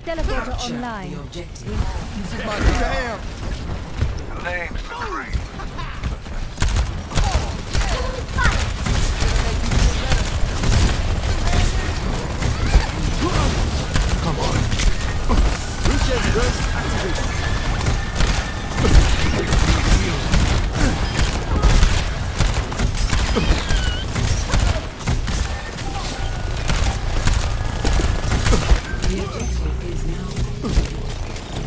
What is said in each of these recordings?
Teleporter Capture online. the objective. This is my jam. Name's Supreme. Come on. Reset burst activated. The objective is now.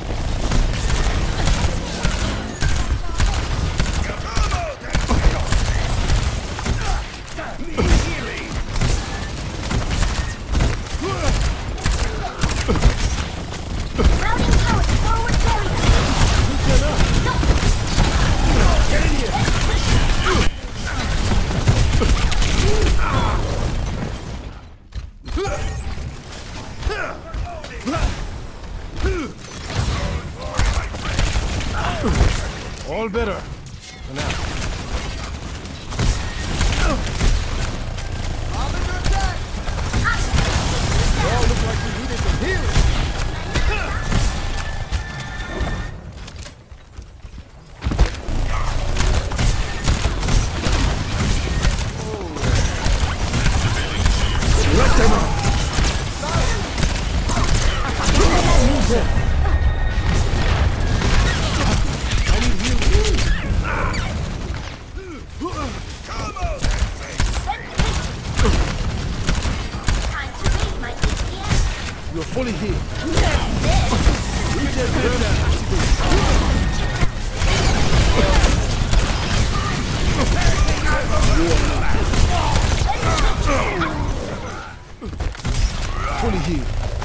Routing power to forward carrier. Get in here. All better. For now. I'm under attack. Oh, look like we needed some healing. Let them up. I need healing. Time to raise my DPS. You're fully healed. Fully healed.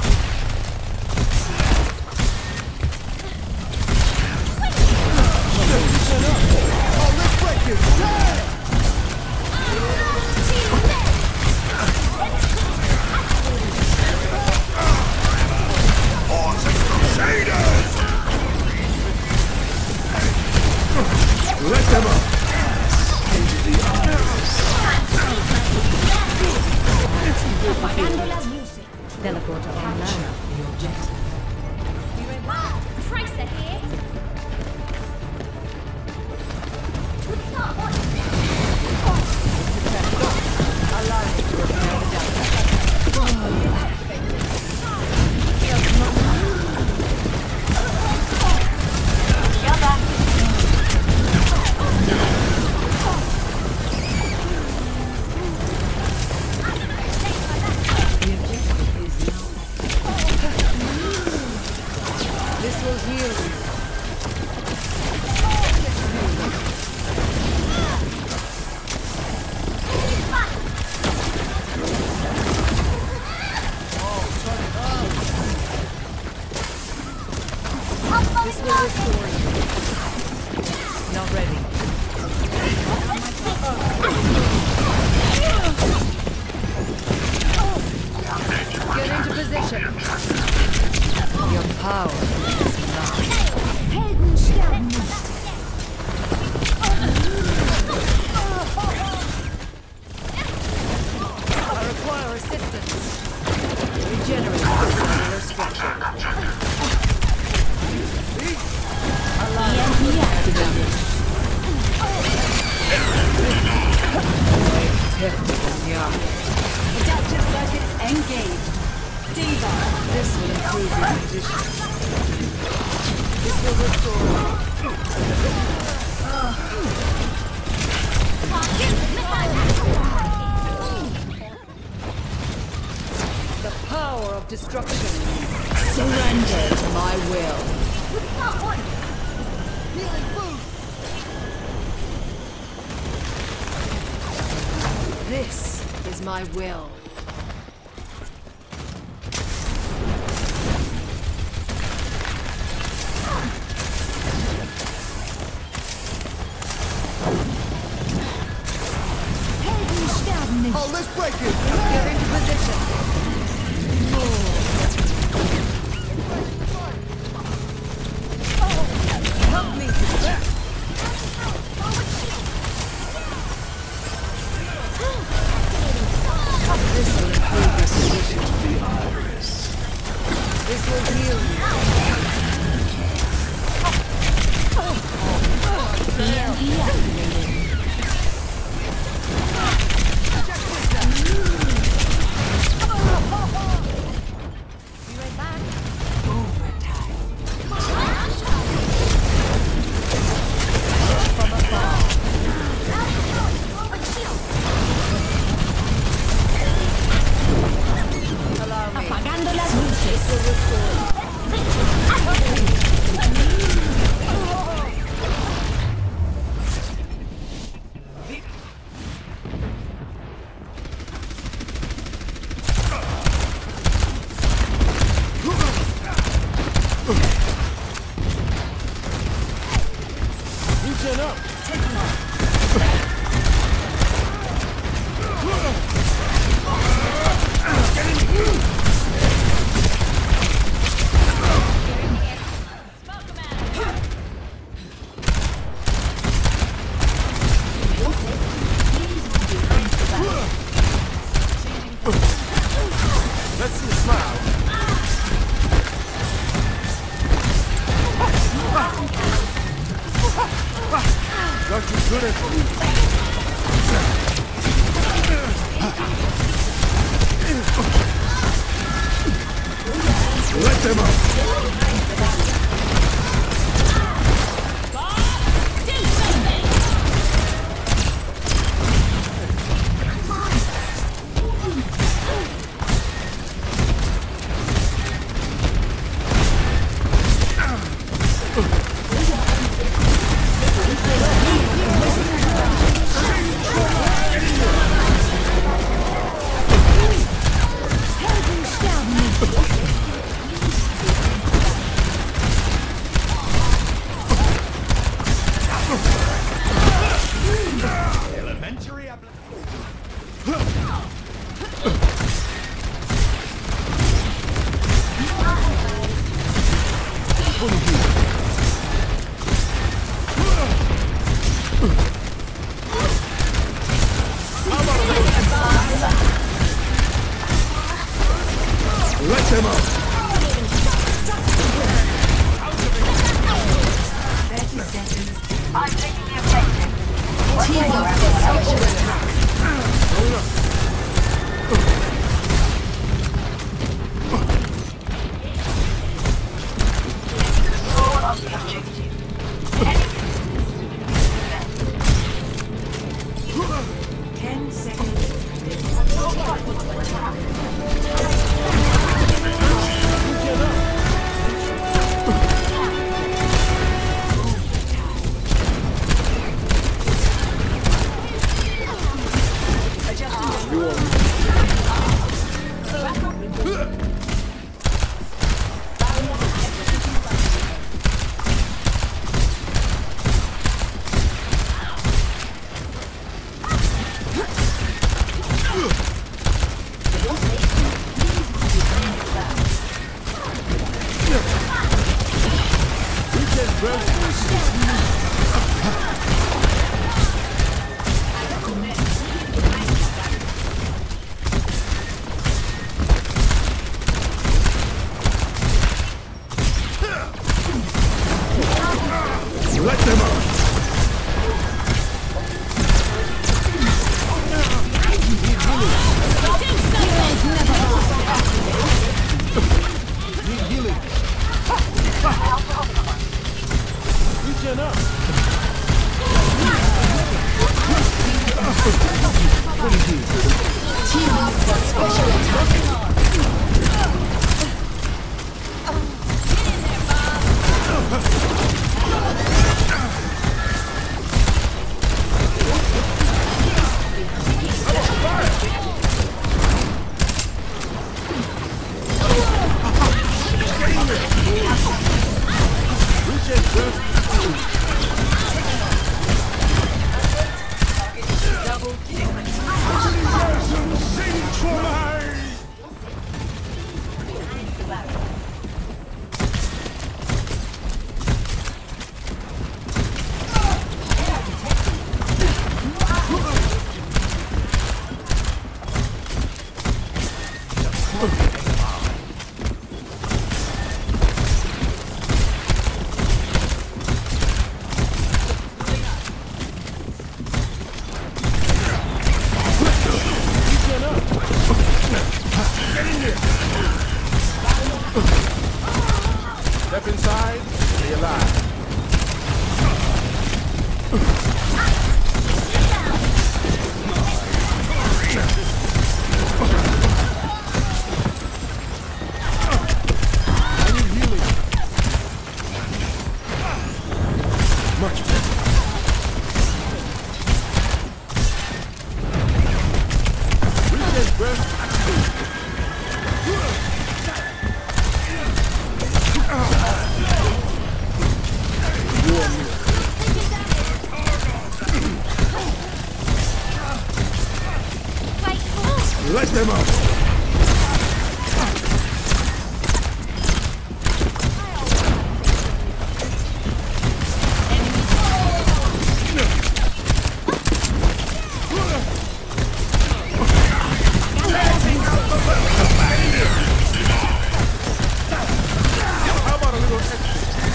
Oh, let's break it! Let them up! Teleporter online. The objective. Tracer here. The objective is now. This will heal you. This will restore you. Not ready. Get into position. Your power is enough. I require assistance. Regenerate cellular structure. EMP activated. Technical yarn. Adaptive circuits engaged. Diva. This will improve your condition. This will restore. The power of destruction. Surrender to my will. This is my will. Oh, let's break it! Get into position. Help me. This Apagando las luces. Loosen up. Let's see a smile. Got you good at let them up. Let them up. I'm taking the objective. Control of the objective. 10 seconds. Let them up. Need healing. Loosen up. Fully healed. Special attack. alive. I need healing. Much better. Reset breath. Let them out! How about a little extra?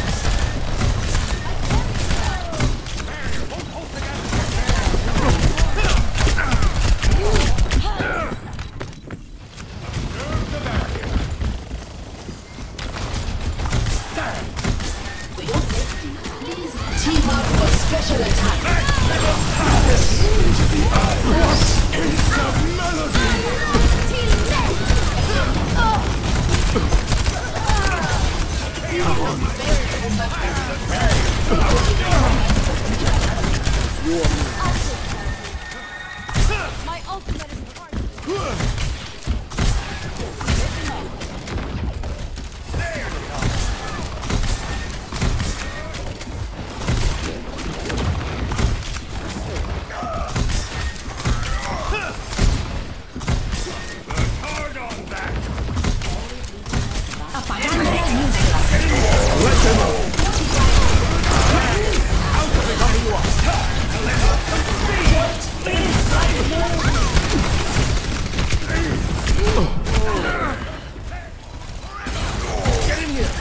Team up for special attack. My ultimate is hard. Let them out! Get in here!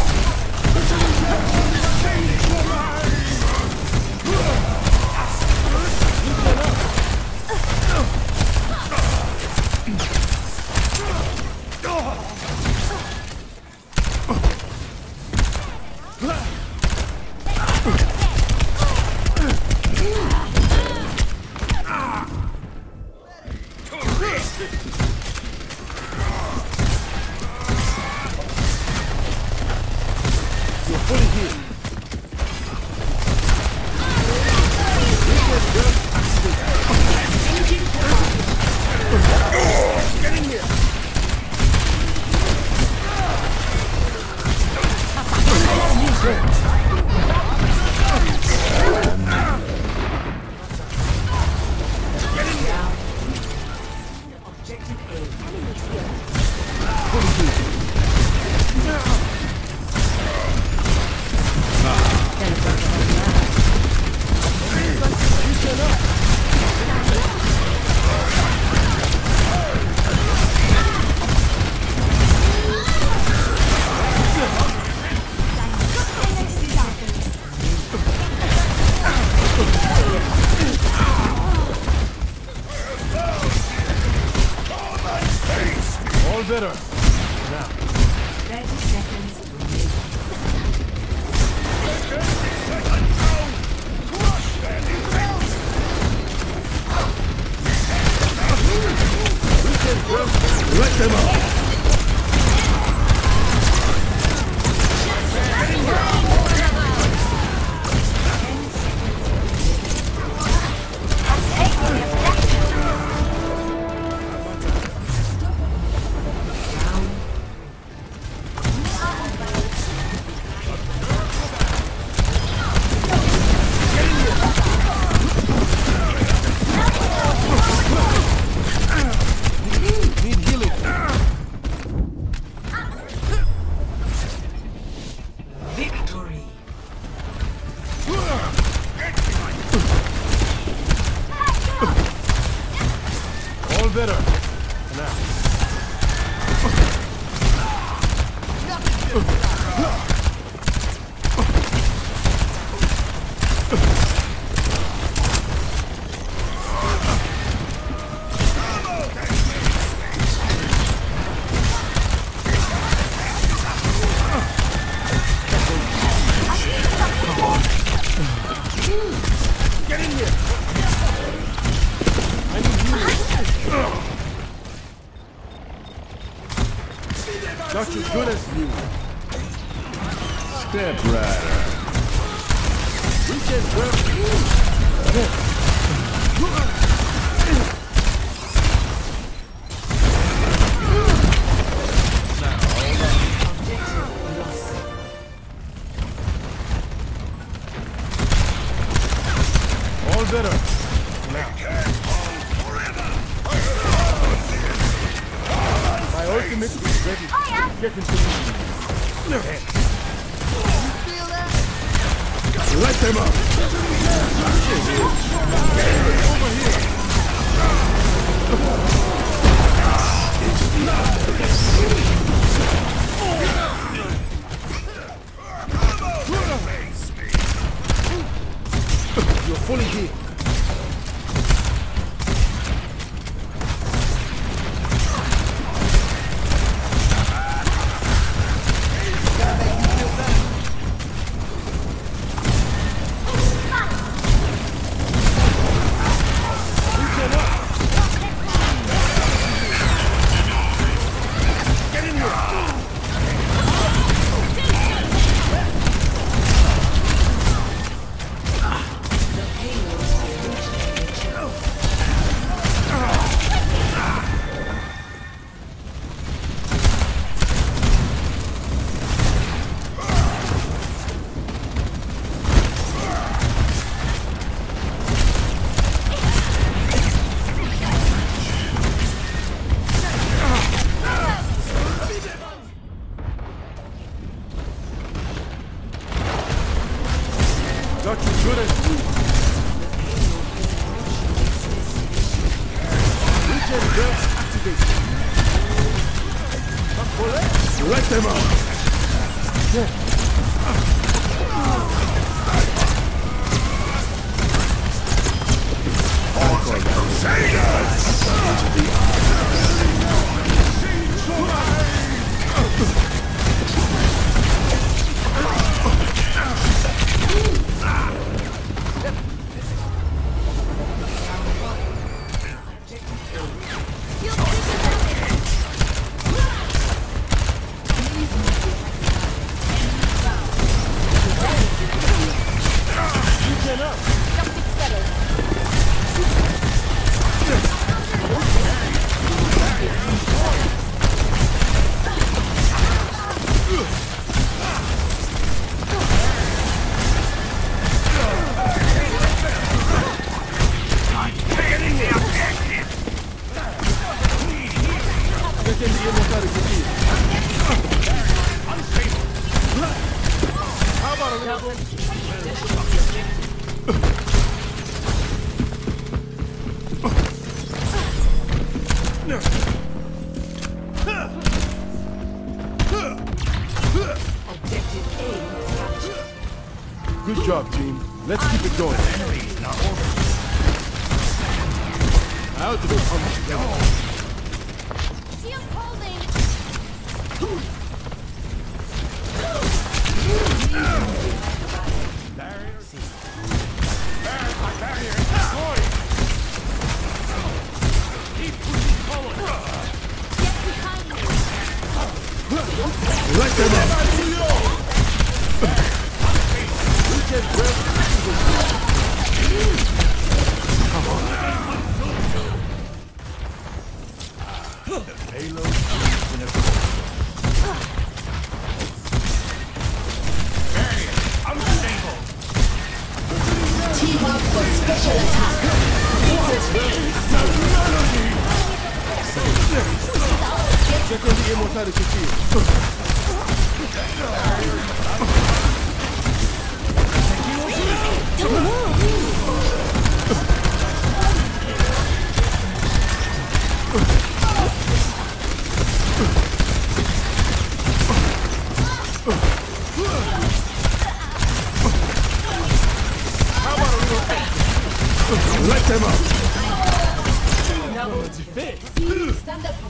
You're fully healed. Get in here! All better. Now. 30 seconds remaining. Not as good as you. Step rider. Reach and grab. All better. My ultimate is ready. Get into the Light them up! Over here! You're fully here. Not as good as you. Reach and grab. Activate. Light them up. How about a little? Good job, team. Let's keep it going. How do they come together? Shield holding. Light them up! Come on. The payload is in a unstable. Team up for special attack. Check on the immortality field. Light them up! Stand up.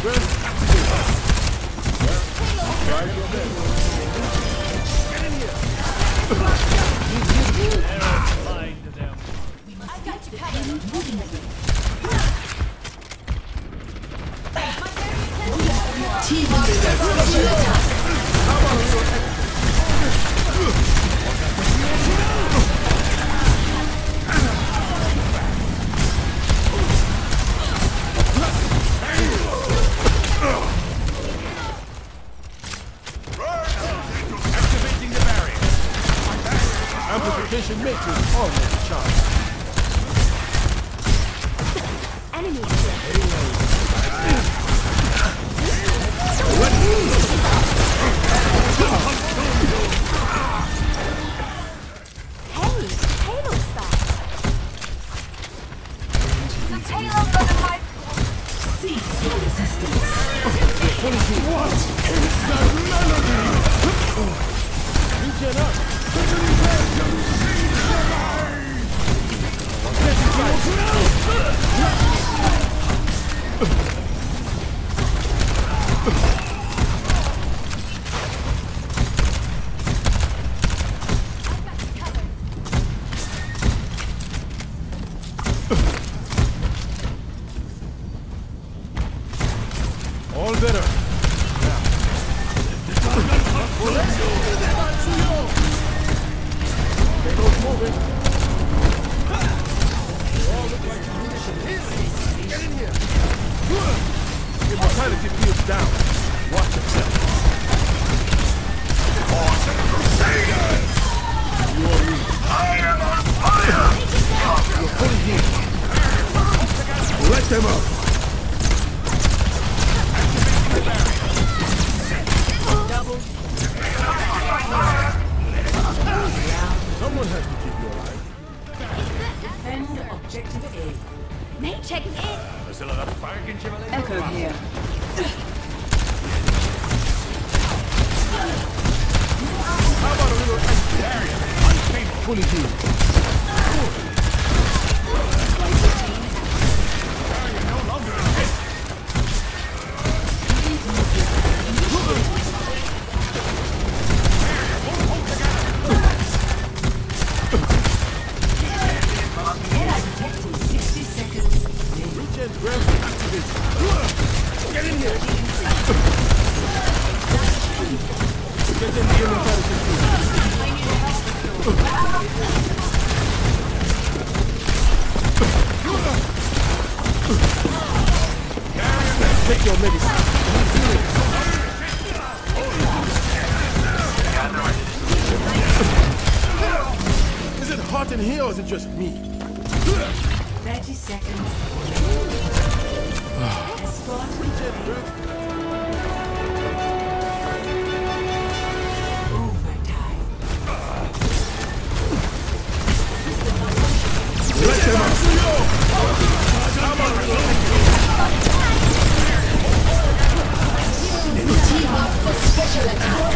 breath, activate. Well, try your best. Get in here. I've got you covered. Team leader special attack. Activating the barrier. Amplification matrix almost charged. Enemy Hey, Halo stop. The payload on the pipe. Cease your resistance. What is that melody? Regen up. All better. Payload's moving. They all look like get in here. Immortality field's down. Watch yourself. Awesome Crusaders! You are weak. I am on fire! You're fully healed. Let them up. Someone has to keep you alive. Defend objective A. Nate checking in. Echo here. How about a little anti-barrier? Fully healed. Detecting 60 seconds. Regen breath activated. Get in here. Get in the immortality field. Take your medicine. Is it hot in here or is it just me? 30 seconds. Escort. Overtime. Let them out. Team up for special attack.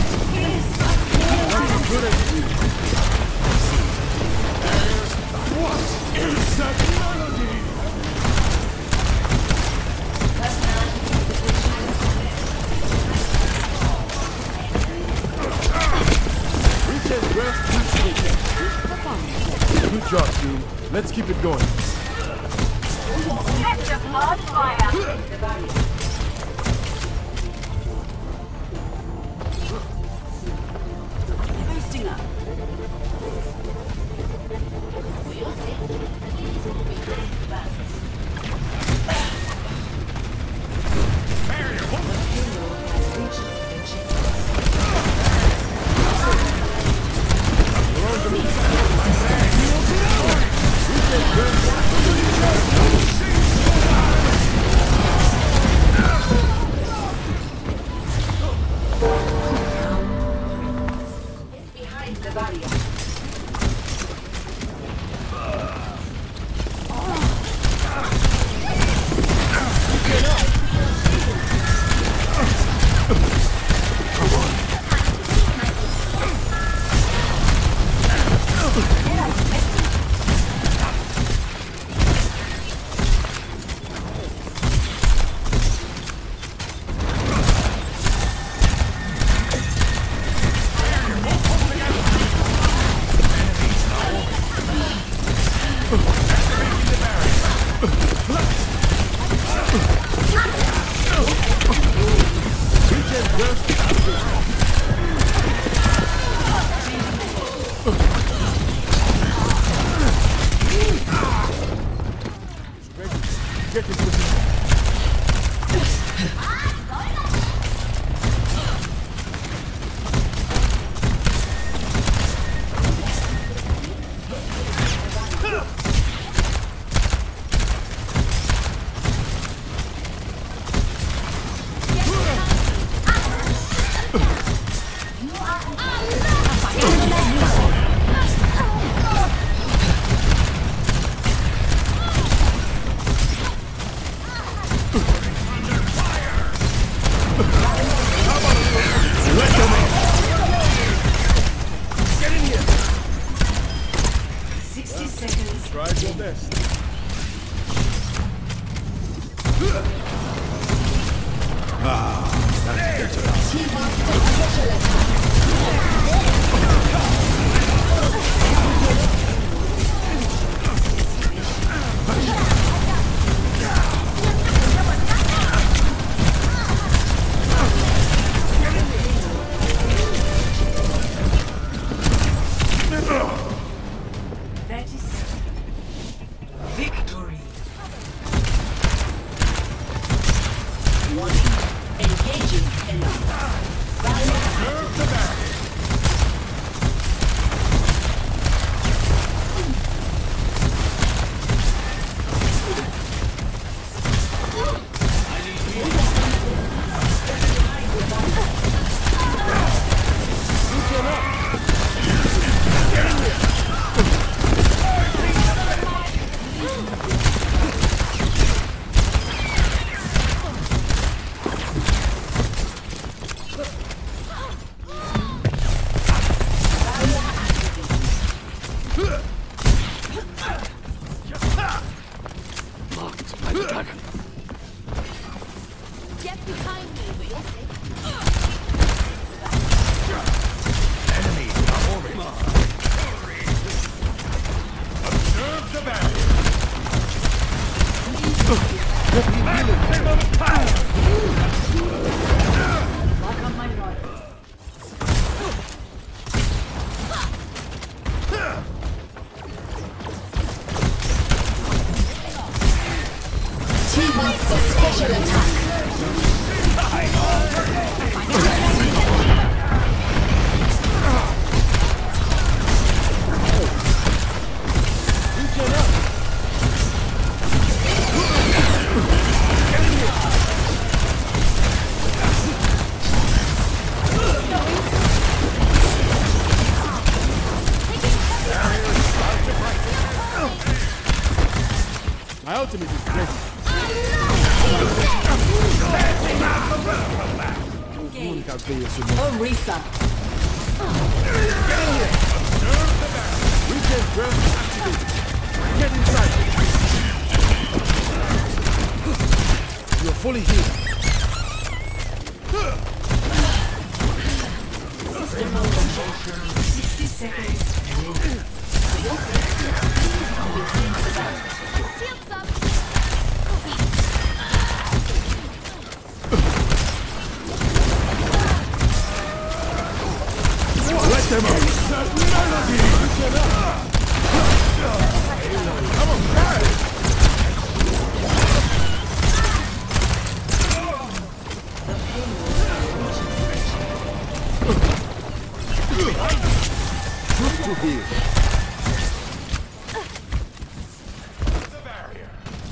What is that melody? Regen breath activated. Good job, team. Let's keep it going. Catch a blood fire. Boosting up. Regen breath Try your best. Victory. Get behind me, will you? Enemy in orbit. Observe the battle. Team up for special attack. My ultimate is ready. Orisa. Regen breath activated. Get inside. You're fully healed. Shields up. Let them out. Good to heal. The barrier.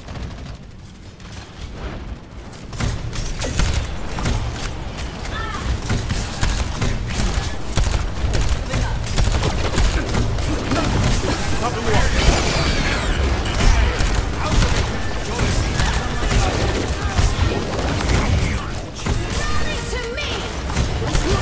To me.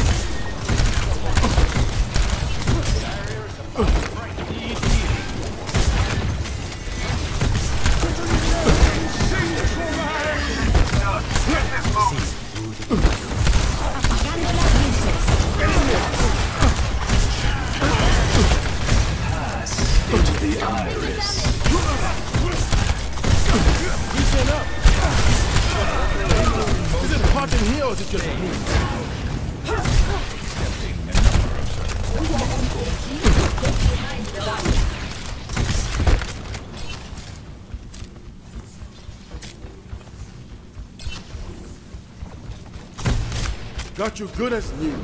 Is it hot in here or is it just me? Got you good as new.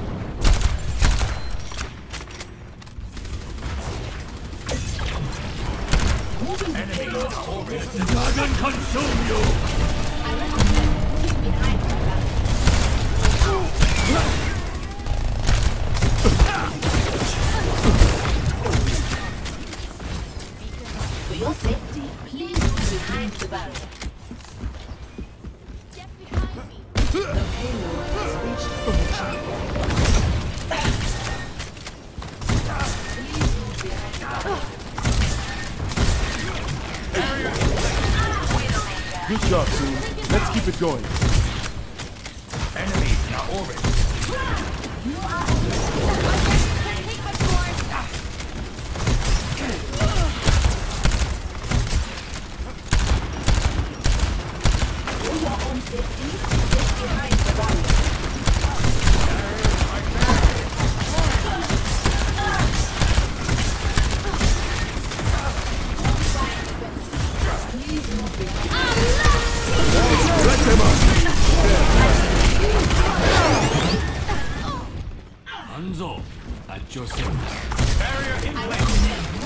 Enemy orbit. Dragon consume you. I recommend keep behind the barrier. For your safety, please move behind the barrier. Get behind me. The payload has reached the checkpoint. Please move behind the barrier. Good job, team. Let's keep it going. Enemy in orbit. Take my sword. For your own safety, get behind the barrier. Please move behind. Let them up. Hanzo, at your service. Barrier in place.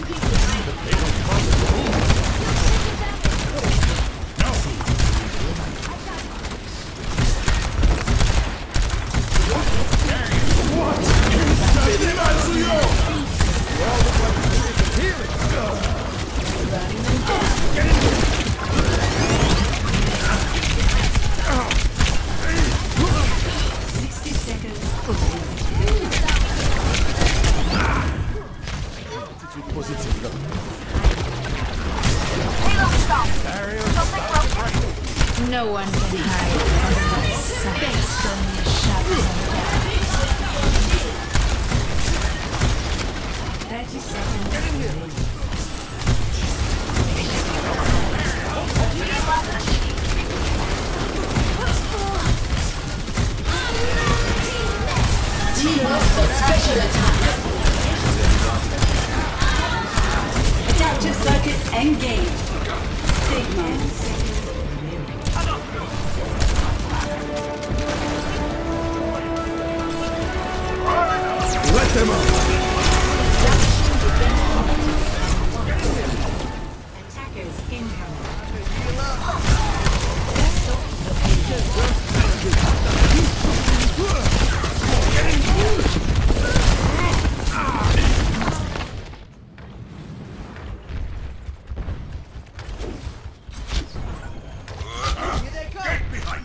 No one can hide from my sight. Based on the shadows of death. 30 seconds. Team up for special attack. Adaptive circuits engaged. Signals. Let them up. Attackers incoming. Get behind.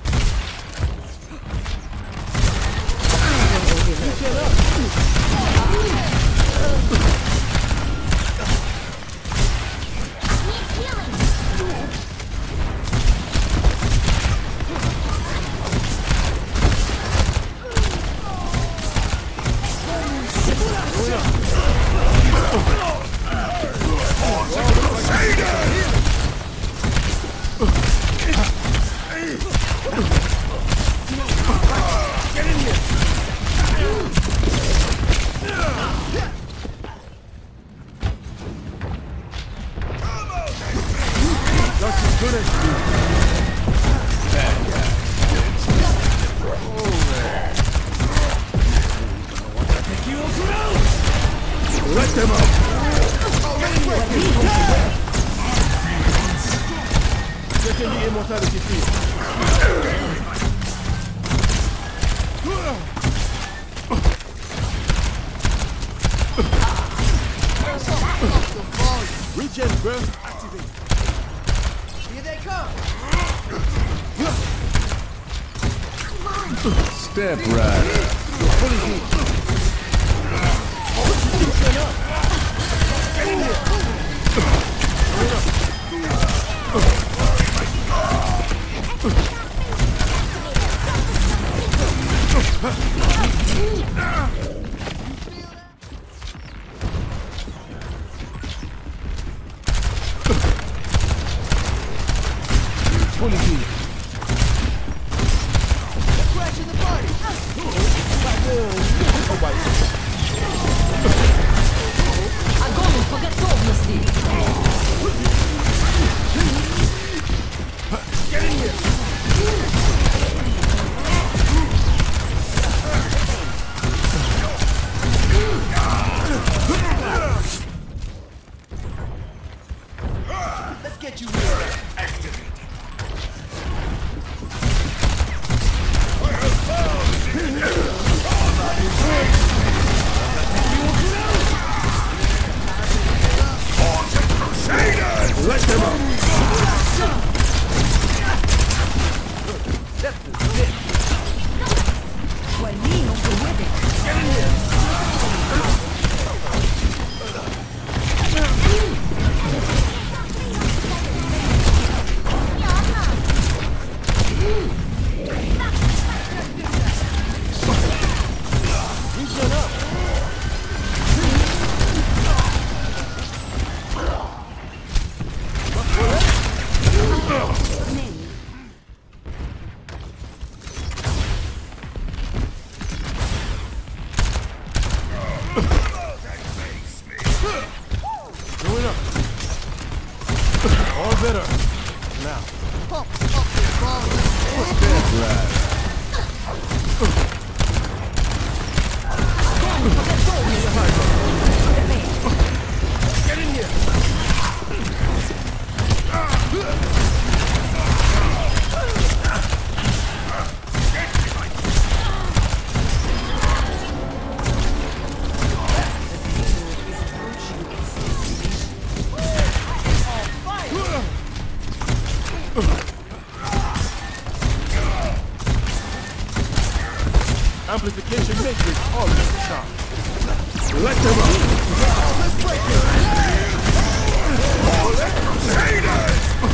Let them up. Taking the immortality field. Regen burst activate. Here they come. Step right. Going up. All better. Now. Get in here. Amplification matrix always sharp. Let them up. Let's break it.